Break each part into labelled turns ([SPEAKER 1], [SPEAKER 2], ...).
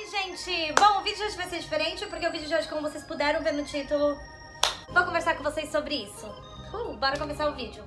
[SPEAKER 1] gente! Bom, o vídeo de hoje vai ser diferente, porque o vídeo de hoje, como vocês puderam ver no título, vou conversar com vocês sobre isso. Bora começar o vídeo.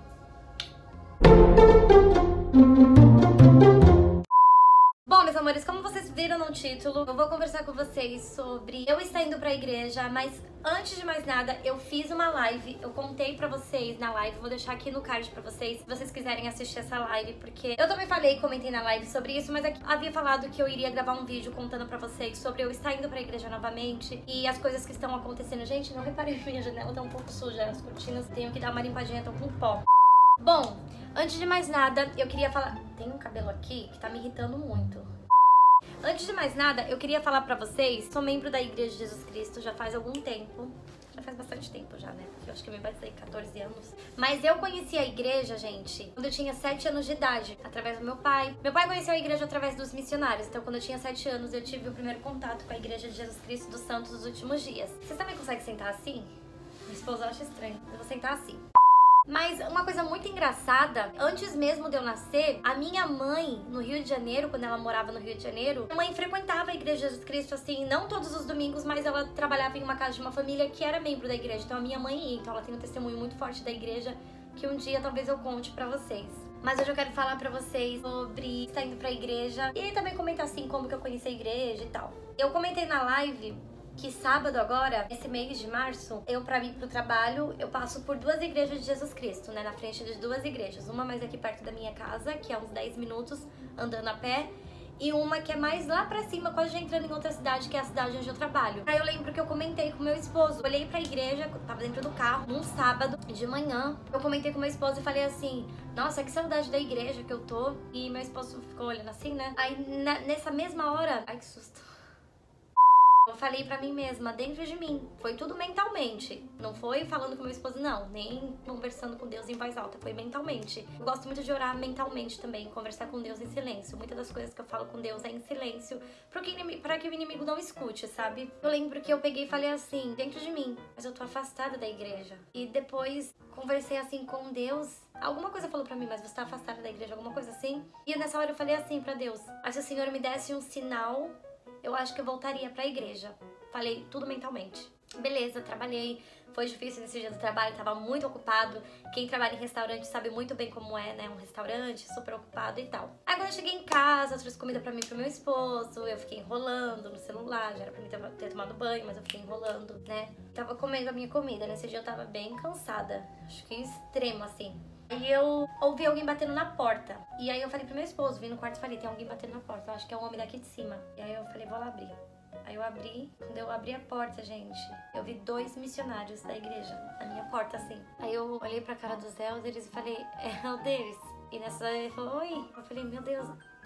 [SPEAKER 1] Bom, meus amores, como vocês viram no título, eu vou conversar com vocês sobre eu estar indo pra igreja, mas antes de mais nada, eu fiz uma live, eu contei pra vocês na live, vou deixar aqui no card pra vocês, se vocês quiserem assistir essa live, porque eu também comentei na live sobre isso, mas aqui havia falado que eu iria gravar um vídeo contando pra vocês sobre eu estar indo pra igreja novamente e as coisas que estão acontecendo. Gente, não reparei que minha janela tá um pouco suja, as cortinas, tenho que dar uma limpadinha, tô com pó. Bom, antes de mais nada, eu queria falar... Tem um cabelo aqui que tá me irritando muito. Antes de mais nada, eu queria falar pra vocês, sou membro da Igreja de Jesus Cristo já faz algum tempo. Já faz bastante tempo já, né? Porque eu acho que eu me batizei 14 anos. Mas eu conheci a igreja, gente, quando eu tinha 7 anos de idade, através do meu pai. Meu pai conheceu a igreja através dos missionários. Então, quando eu tinha 7 anos, eu tive o primeiro contato com a Igreja de Jesus Cristo dos Santos dos Últimos Dias. Vocês também conseguem sentar assim? Minha esposa acha estranho. Eu vou sentar assim. Mas uma coisa muito engraçada, antes mesmo de eu nascer, a minha mãe, no Rio de Janeiro, quando ela morava no Rio de Janeiro, a mãe frequentava a Igreja de Jesus Cristo, assim, não todos os domingos, mas ela trabalhava em uma casa de uma família que era membro da igreja. Então a minha mãe ia, então ela tem um testemunho muito forte da igreja que um dia talvez eu conte pra vocês. Mas hoje eu quero falar pra vocês sobre estar indo pra igreja e também comentar assim como que eu conheci a igreja e tal. Eu comentei na live que sábado agora, esse mês de março, eu pra ir pro trabalho, eu passo por 2 igrejas de Jesus Cristo, né? Na frente de 2 igrejas. Uma mais aqui perto da minha casa, que é uns 10 minutos andando a pé. E uma que é mais lá pra cima, quase já entrando em outra cidade, que é a cidade onde eu trabalho. Aí eu lembro que eu comentei com meu esposo. Olhei pra igreja, tava dentro do carro, num sábado de manhã. Eu comentei com meu esposo e falei assim, nossa, que saudade da igreja que eu tô. E meu esposo ficou olhando assim, né? Aí nessa mesma hora... Ai, que susto. Eu falei pra mim mesma, dentro de mim. Foi tudo mentalmente. Não foi falando com meu esposo, não. Nem conversando com Deus em voz alta. Foi mentalmente. Eu gosto muito de orar mentalmente também. Conversar com Deus em silêncio. Muitas das coisas que eu falo com Deus é em silêncio. Pra que o inimigo não escute, sabe? Eu lembro que eu peguei e falei assim, dentro de mim. Mas eu tô afastada da igreja. E depois conversei assim com Deus. Alguma coisa falou pra mim, mas você tá afastada da igreja? Alguma coisa assim? E nessa hora eu falei assim pra Deus. Mas se o Senhor me desse um sinal... eu acho que eu voltaria pra igreja. Falei tudo mentalmente. Beleza, trabalhei. Foi difícil nesse dia do trabalho, tava muito ocupado. Quem trabalha em restaurante sabe muito bem como é, né? Um restaurante super ocupado e tal. Aí quando eu cheguei em casa, eu trouxe comida pra mim e pro meu esposo. Eu fiquei enrolando no celular. Já era pra mim ter tomado banho, mas eu fiquei enrolando, né? Tava comendo a minha comida. Nesse dia eu tava bem cansada. Acho que extremo, assim. Aí eu ouvi alguém batendo na porta. E aí eu falei pro meu esposo, vim no quarto e falei, tem alguém batendo na porta. Eu acho que é um homem daqui de cima. E aí eu falei, vou lá abrir. Aí eu abri. Quando eu abri a porta, gente, eu vi 2 missionários da igreja na minha porta, assim. Aí eu olhei pra cara dos Elders e falei, é o deles. E nessa hora ele falou, oi. Eu falei, meu Deus,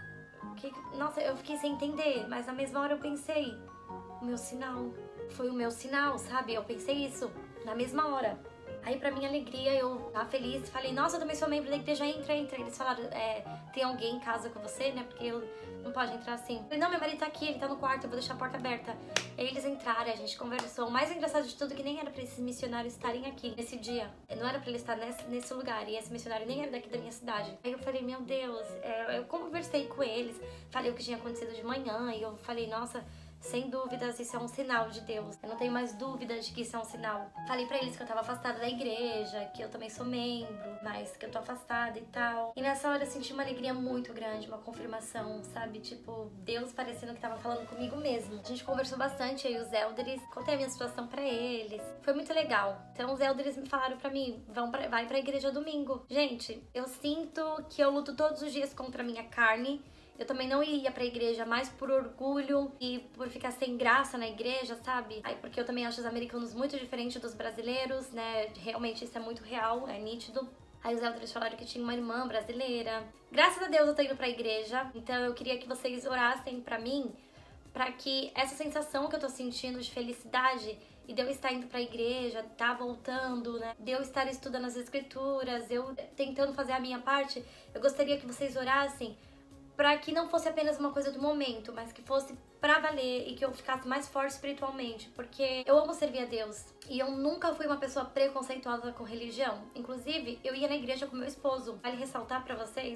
[SPEAKER 1] nossa, eu fiquei sem entender. Mas na mesma hora eu pensei, o meu sinal. Foi o meu sinal, sabe? Eu pensei isso na mesma hora. Aí, pra minha alegria, eu tava feliz, falei, nossa, eu também sou membro da igreja, entra. Eles falaram, tem alguém em casa com você, né? Porque eu não pode entrar assim. Eu falei, não, meu marido tá aqui, ele tá no quarto, eu vou deixar a porta aberta. Aí eles entraram, a gente conversou. O mais engraçado de tudo é que nem era pra esses missionários estarem aqui nesse dia. Não era pra eles estar nesse lugar, e esse missionário nem era daqui da minha cidade. Aí eu falei, meu Deus, eu conversei com eles, falei o que tinha acontecido de manhã, e eu falei, nossa... sem dúvidas, isso é um sinal de Deus. Eu não tenho mais dúvidas de que isso é um sinal. Falei pra eles que eu tava afastada da igreja, que eu também sou membro, mas que eu tô afastada e tal. E nessa hora eu senti uma alegria muito grande, uma confirmação, sabe? Tipo, Deus parecendo que tava falando comigo mesmo. A gente conversou bastante aí, os elders, contei a minha situação pra eles. Foi muito legal. Então os elders me falaram pra mim, vai pra igreja domingo. Gente, eu sinto que eu luto todos os dias contra a minha carne. Eu também não ia pra igreja mais por orgulho e por ficar sem graça na igreja, sabe? Aí porque eu também acho os americanos muito diferentes dos brasileiros, né? Realmente isso é muito real, é nítido. Aí os elders falaram que tinha uma irmã brasileira. Graças a Deus eu tô indo pra igreja, então eu queria que vocês orassem pra mim, pra que essa sensação que eu tô sentindo de felicidade e de eu estar indo pra igreja, tá voltando, né? De eu estar estudando as escrituras, eu tentando fazer a minha parte, eu gostaria que vocês orassem pra que não fosse apenas uma coisa do momento, mas que fosse pra valer e que eu ficasse mais forte espiritualmente, porque eu amo servir a Deus e eu nunca fui uma pessoa preconceituosa com religião. Inclusive, eu ia na igreja com meu esposo. Vale ressaltar pra vocês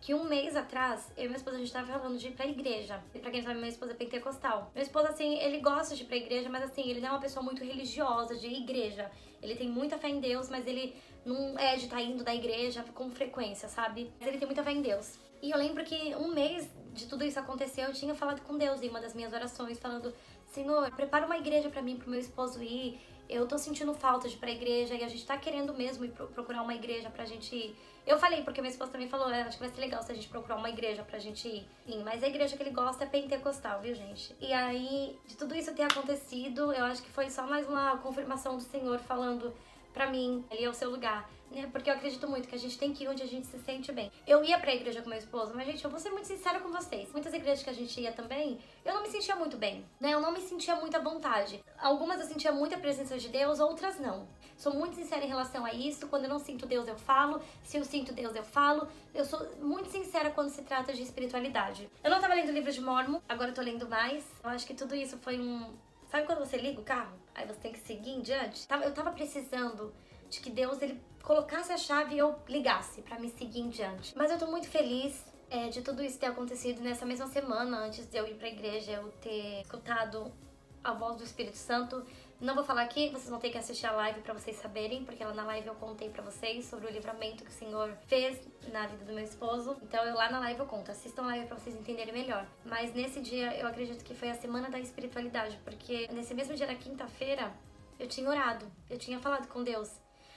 [SPEAKER 1] que um mês atrás, eu e minha esposa, a gente tava falando de ir pra igreja. E pra quem sabe, minha esposa é pentecostal. Meu esposo, assim, ele gosta de ir pra igreja, mas assim, ele não é uma pessoa muito religiosa de igreja. Ele tem muita fé em Deus, mas ele não é de estar indo da igreja com frequência, sabe? Mas ele tem muita fé em Deus. E eu lembro que um mês de tudo isso acontecer, eu tinha falado com Deus em uma das minhas orações, falando: Senhor, prepara uma igreja pra mim, pro meu esposo ir. Eu tô sentindo falta de ir pra igreja e a gente tá querendo mesmo ir procurar uma igreja pra gente ir. Eu falei, porque minha esposa também falou, acho que vai ser legal se a gente procurar uma igreja pra gente ir. Sim, mas a igreja que ele gosta é pentecostal, viu, gente? E aí, de tudo isso ter acontecido, eu acho que foi só mais uma confirmação do Senhor falando pra mim, ali é o seu lugar, né? Porque eu acredito muito que a gente tem que ir onde a gente se sente bem. Eu ia pra igreja com meu esposo, mas, gente, eu vou ser muito sincera com vocês. Muitas igrejas que a gente ia também, eu não me sentia muito bem, né? Eu não me sentia muito à vontade. Algumas eu sentia muita presença de Deus, outras não. Sou muito sincera em relação a isso. Quando eu não sinto Deus, eu falo. Se eu sinto Deus, eu falo. Eu sou muito sincera quando se trata de espiritualidade. Eu não tava lendo livro de Mórmon, agora eu tô lendo mais. Eu acho que tudo isso foi um... Sabe quando você liga o carro? Aí você tem que seguir em diante? Eu tava precisando de que Deus, ele colocasse a chave e eu ligasse pra me seguir em diante. Mas eu tô muito feliz de tudo isso ter acontecido nessa mesma semana, antes de eu ir pra igreja, eu ter escutado a voz do Espírito Santo. Não vou falar aqui, vocês vão ter que assistir a live pra vocês saberem, porque lá na live eu contei pra vocês sobre o livramento que o Senhor fez na vida do meu esposo. Então lá na live eu conto, assistam a live pra vocês entenderem melhor. Mas nesse dia eu acredito que foi a semana da espiritualidade, porque nesse mesmo dia da quinta-feira eu tinha orado, eu tinha falado com Deus.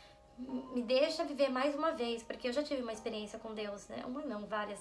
[SPEAKER 1] Me deixa viver mais uma vez, porque eu já tive uma experiência com Deus, né? Uma não, várias.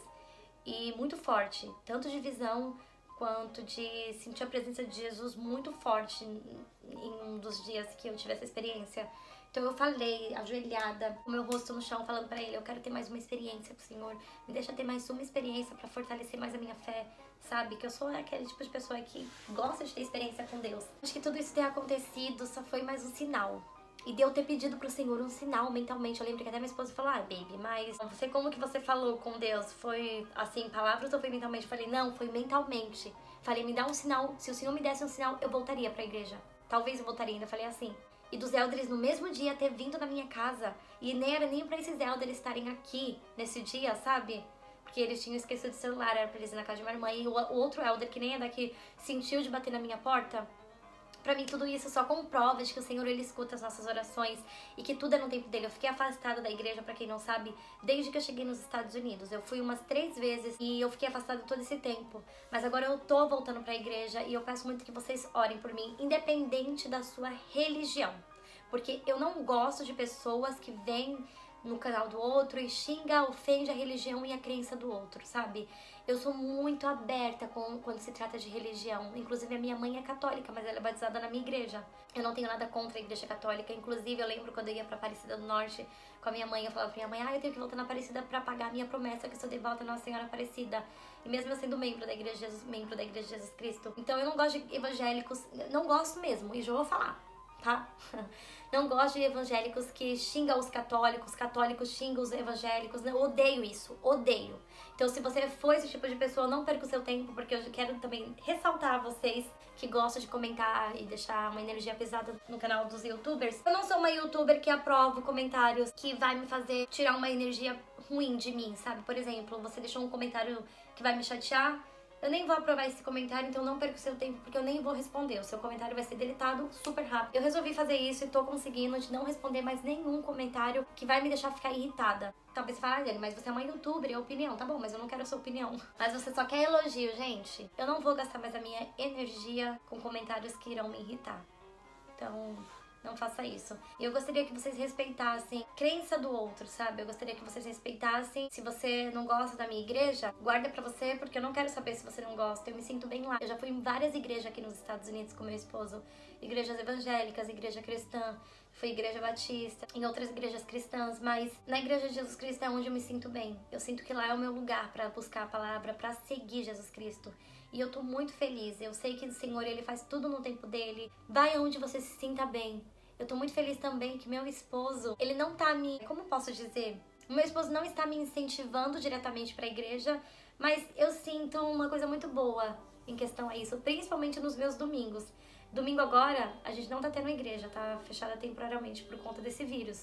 [SPEAKER 1] E muito forte, tanto de visão quanto de sentir a presença de Jesus muito forte em um dos dias que eu tive essa experiência. Então eu falei, ajoelhada, com meu rosto no chão, falando pra ele: eu quero ter mais uma experiência com o Senhor, me deixa ter mais uma experiência pra fortalecer mais a minha fé, sabe? Que eu sou aquele tipo de pessoa que gosta de ter experiência com Deus. Acho que tudo isso ter acontecido só foi mais um sinal. E de eu ter pedido pro Senhor um sinal mentalmente. Eu lembro que até minha esposa falou: baby, mas não sei como que você falou com Deus. Foi assim, palavras ou foi mentalmente? Eu falei: não, foi mentalmente. Falei: me dá um sinal. Se o Senhor me desse um sinal, eu voltaria pra igreja. Talvez eu voltaria, ainda falei assim. E dos elders no mesmo dia ter vindo na minha casa. E nem era nem pra esses elders estarem aqui nesse dia, sabe? Porque eles tinham esquecido o celular, era pra eles ir na casa de uma irmã. E o outro elder, que nem é daqui, sentiu de bater na minha porta. Pra mim, tudo isso só comprova de que o Senhor, ele escuta as nossas orações e que tudo é no tempo dele. Eu fiquei afastada da igreja, pra quem não sabe, desde que eu cheguei nos Estados Unidos. Eu fui umas 3 vezes e eu fiquei afastada todo esse tempo. Mas agora eu tô voltando pra igreja e eu peço muito que vocês orem por mim, independente da sua religião. Porque eu não gosto de pessoas que vêm no canal do outro e xinga, ofende a religião e a crença do outro, sabe? Eu sou muito aberta quando se trata de religião. Inclusive, a minha mãe é católica, mas ela é batizada na minha igreja. Eu não tenho nada contra a igreja católica. Inclusive, eu lembro quando eu ia pra Aparecida do Norte com a minha mãe, eu falava pra minha mãe: eu tenho que voltar na Aparecida pra pagar a minha promessa que eu sou devota à Nossa Senhora Aparecida. E mesmo eu sendo membro da Igreja de Jesus Cristo. Então, eu não gosto de evangélicos, não gosto mesmo, e já vou falar, tá? Não gosto de evangélicos que xingam os católicos xingam os evangélicos. Eu odeio isso, odeio. Então, se você for esse tipo de pessoa, não perca o seu tempo, porque eu quero também ressaltar a vocês que gostam de comentar e deixar uma energia pesada no canal dos youtubers. Eu não sou uma youtuber que aprovo comentários que vai me fazer tirar uma energia ruim de mim, sabe? Por exemplo, você deixou um comentário que vai me chatear, eu nem vou aprovar esse comentário, então não perca o seu tempo, porque eu nem vou responder. O seu comentário vai ser deletado super rápido. Eu resolvi fazer isso e tô conseguindo de não responder mais nenhum comentário que vai me deixar ficar irritada. Talvez você fale: Dani, mas você é uma youtuber, é opinião. Tá bom, mas eu não quero a sua opinião. Mas você só quer elogio, gente. Eu não vou gastar mais a minha energia com comentários que irão me irritar. Então, não faça isso. E eu gostaria que vocês respeitassem a crença do outro, sabe? Eu gostaria que vocês respeitassem. Se você não gosta da minha igreja, guarda pra você, porque eu não quero saber se você não gosta. Eu me sinto bem lá. Eu já fui em várias igrejas aqui nos Estados Unidos com meu esposo. Igrejas evangélicas, igreja cristã. Fui igreja batista, em outras igrejas cristãs. Mas na igreja de Jesus Cristo é onde eu me sinto bem. Eu sinto que lá é o meu lugar pra buscar a palavra, pra seguir Jesus Cristo. E eu tô muito feliz. Eu sei que o Senhor, ele faz tudo no tempo dele. Vai onde você se sinta bem. Eu tô muito feliz também que meu esposo, ele não tá me... Como eu posso dizer? O meu esposo não está me incentivando diretamente pra igreja, mas eu sinto uma coisa muito boa em questão a isso, principalmente nos meus domingos. Domingo agora, a gente não tá tendo igreja, tá fechada temporariamente por conta desse vírus.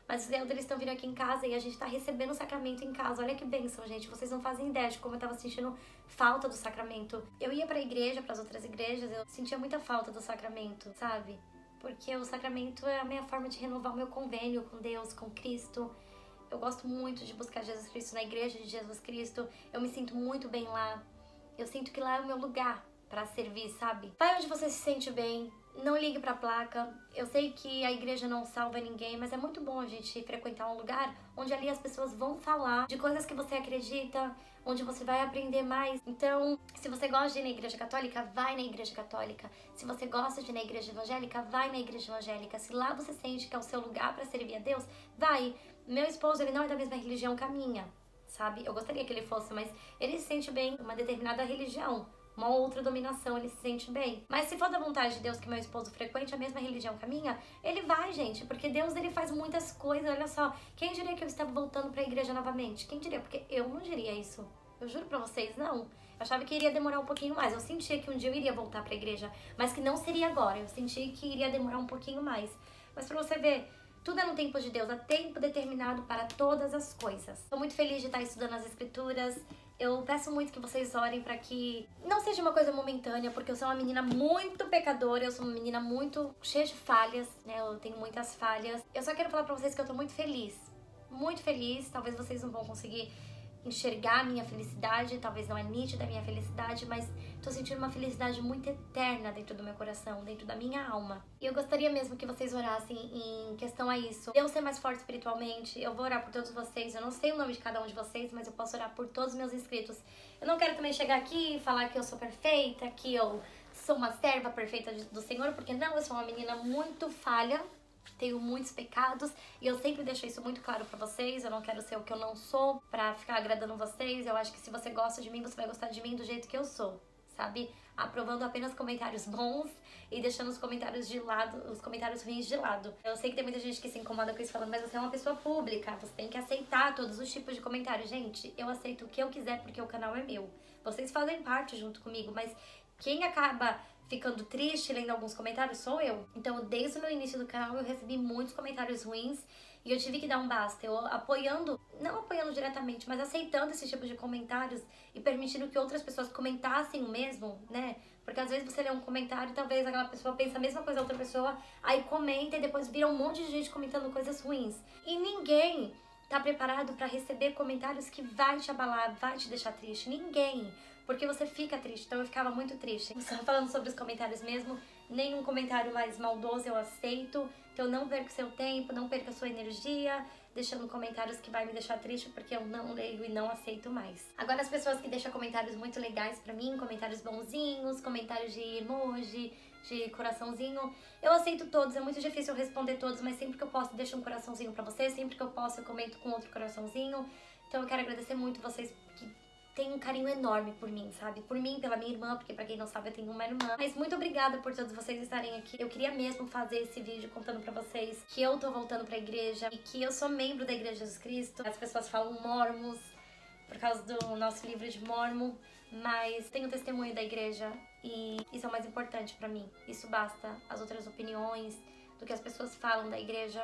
[SPEAKER 1] mas os elders estão vindo aqui em casa e a gente tá recebendo o sacramento em casa. Olha que bênção, gente. Vocês não fazem ideia de como eu tava sentindo falta do sacramento. Eu ia pra igreja, pras outras igrejas, eu sentia muita falta do sacramento, sabe? Porque o sacramento é a minha forma de renovar o meu convênio com Deus, com Cristo. Eu gosto muito de buscar Jesus Cristo na igreja de Jesus Cristo. Eu me sinto muito bem lá. Eu sinto que lá é o meu lugar pra servir, sabe? Vai onde você se sente bem. Não ligue pra placa. Eu sei que a igreja não salva ninguém, mas é muito bom a gente frequentar um lugar onde ali as pessoas vão falar de coisas que você acredita, onde você vai aprender mais. Então, se você gosta de ir na igreja católica, vai na igreja católica. Se você gosta de ir na igreja evangélica, vai na igreja evangélica. Se lá você sente que é o seu lugar pra servir a Deus, vai. Meu esposo, ele não é da mesma religião que a minha, sabe? Eu gostaria que ele fosse, mas ele se sente bem em uma determinada religião. Uma outra dominação, ele se sente bem. Mas se for da vontade de Deus que meu esposo frequente a mesma religião que a minha, ele vai, gente. Porque Deus, ele faz muitas coisas, olha só. Quem diria que eu estava voltando pra igreja novamente? Quem diria? Porque eu não diria isso. Eu juro pra vocês, não. Eu achava que iria demorar um pouquinho mais. Eu sentia que um dia eu iria voltar pra igreja, mas que não seria agora. Eu senti que iria demorar um pouquinho mais. Mas pra você ver, tudo é no tempo de Deus, há tempo determinado para todas as coisas. Estou muito feliz de estar estudando as escrituras. Eu peço muito que vocês orem para que não seja uma coisa momentânea, porque eu sou uma menina muito pecadora, eu sou uma menina muito cheia de falhas, né? Eu tenho muitas falhas. Eu só quero falar para vocês que eu tô muito feliz. Muito feliz. Talvez vocês não vão conseguir enxergar a minha felicidade, talvez não é nítida a minha felicidade, mas tô sentindo uma felicidade muito eterna dentro do meu coração, dentro da minha alma. E eu gostaria mesmo que vocês orassem em questão a isso. Eu ser mais forte espiritualmente, eu vou orar por todos vocês. Eu não sei o nome de cada um de vocês, mas eu posso orar por todos os meus inscritos. Eu não quero também chegar aqui e falar que eu sou perfeita, que eu sou uma serva perfeita do Senhor, porque não, eu sou uma menina muito falha. Tenho muitos pecados e eu sempre deixo isso muito claro pra vocês. Eu não quero ser o que eu não sou pra ficar agradando vocês. Eu acho que se você gosta de mim, você vai gostar de mim do jeito que eu sou, sabe? Aprovando apenas comentários bons e deixando os comentários de lado, os comentários ruins de lado. Eu sei que tem muita gente que se incomoda com isso falando, mas você é uma pessoa pública, você tem que aceitar todos os tipos de comentários. Gente, eu aceito o que eu quiser porque o canal é meu. Vocês fazem parte junto comigo, mas quem acaba ficando triste lendo alguns comentários sou eu. Então, desde o meu início do canal, eu recebi muitos comentários ruins e eu tive que dar um basta. Eu apoiando, não apoiando diretamente, mas aceitando esse tipo de comentários e permitindo que outras pessoas comentassem o mesmo, né? Porque às vezes você lê um comentário e talvez aquela pessoa pense a mesma coisa da outra pessoa, aí comenta e depois vira um monte de gente comentando coisas ruins. E ninguém tá preparado pra receber comentários que vai te abalar, vai te deixar triste. Ninguém. Porque você fica triste, então eu ficava muito triste. Só falando sobre os comentários mesmo, nenhum comentário mais maldoso eu aceito. Então não perca seu tempo, não perca sua energia, deixando comentários que vai me deixar triste, porque eu não leio e não aceito mais. Agora as pessoas que deixam comentários muito legais pra mim, comentários bonzinhos, comentários de emoji, de coraçãozinho, eu aceito todos. É muito difícil eu responder todos, mas sempre que eu posso, deixo um coraçãozinho pra vocês. Sempre que eu posso, eu comento com outro coraçãozinho. Então eu quero agradecer muito vocês que tem um carinho enorme por mim, sabe? Por mim, pela minha irmã, porque pra quem não sabe eu tenho uma irmã. Mas muito obrigada por todos vocês estarem aqui. Eu queria mesmo fazer esse vídeo contando pra vocês que eu tô voltando pra igreja e que eu sou membro da Igreja de Jesus Cristo. As pessoas falam Mormons por causa do nosso livro de Mormon, mas tenho testemunho da igreja e isso é o mais importante pra mim. Isso basta. As outras opiniões, do que as pessoas falam da igreja,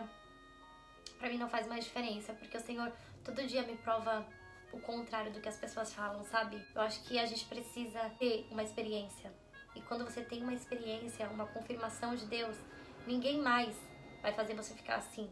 [SPEAKER 1] pra mim não faz mais diferença, porque o Senhor todo dia me prova o contrário do que as pessoas falam, sabe? Eu acho que a gente precisa ter uma experiência. E quando você tem uma experiência, uma confirmação de Deus, ninguém mais vai fazer você ficar assim.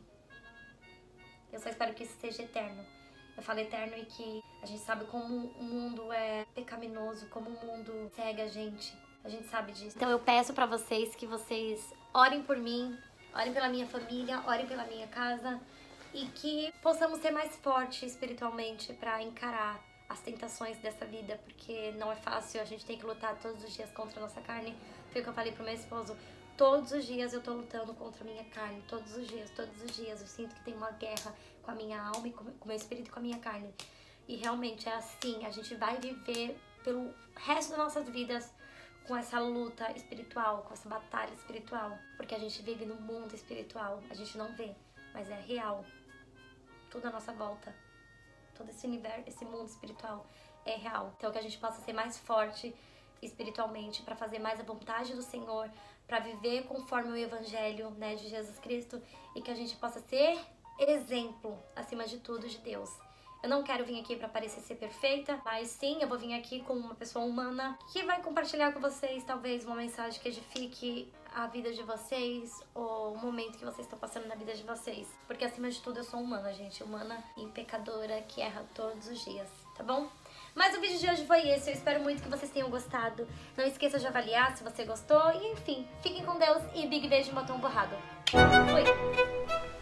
[SPEAKER 1] Eu só espero que isso seja eterno. Eu falo eterno e que a gente sabe como o mundo é pecaminoso, como o mundo cega a gente. A gente sabe disso. Então eu peço pra vocês que vocês orem por mim, orem pela minha família, orem pela minha casa, e que possamos ser mais fortes espiritualmente para encarar as tentações dessa vida, porque não é fácil, a gente tem que lutar todos os dias contra a nossa carne. Foi o que eu falei pro meu esposo, todos os dias eu tô lutando contra a minha carne, todos os dias eu sinto que tem uma guerra com a minha alma, e com o meu espírito e com a minha carne. E realmente é assim, a gente vai viver pelo resto das nossas vidas com essa luta espiritual, com essa batalha espiritual, porque a gente vive no mundo espiritual, a gente não vê, mas é real. Tudo à nossa volta, todo esse universo, esse mundo espiritual é real. Então que a gente possa ser mais forte espiritualmente, para fazer mais a vontade do Senhor, para viver conforme o Evangelho, né, de Jesus Cristo, e que a gente possa ser exemplo, acima de tudo, de Deus. Eu não quero vir aqui pra parecer ser perfeita, mas sim, eu vou vir aqui como uma pessoa humana que vai compartilhar com vocês, talvez, uma mensagem que edifique a vida de vocês ou o momento que vocês estão passando na vida de vocês. Porque, acima de tudo, eu sou humana, gente. Humana e pecadora que erra todos os dias, tá bom? Mas o vídeo de hoje foi esse. Eu espero muito que vocês tenham gostado. Não esqueça de avaliar se você gostou. E, enfim, fiquem com Deus e big beijo no botão borrado. Fui!